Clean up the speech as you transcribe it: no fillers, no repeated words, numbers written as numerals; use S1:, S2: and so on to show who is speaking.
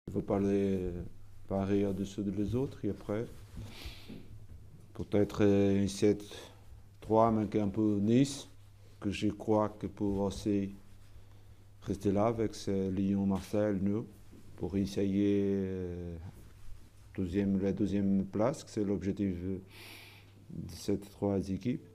S1: Il ne faut pas les parer au-dessus des autres. Et après, peut-être un 7-3, mais un peu Nice, que je crois que pour aussi rester là avec ce Lyon-Marseille, nous, pour essayer la deuxième place, c'est l'objectif de ces trois équipes.